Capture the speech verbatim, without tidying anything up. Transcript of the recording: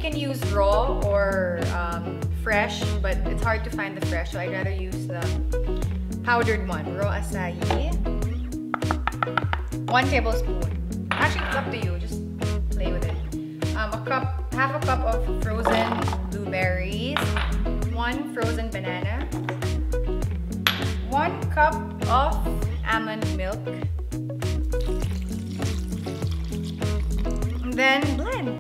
can use raw or um, fresh, but it's hard to find the fresh, so I'd rather use the powdered one. Raw acai. One tablespoon. Actually, it's up to you. Just play with it. Um, a cup, half a cup of frozen blueberries. One frozen banana. One cup of almond milk. And then blend.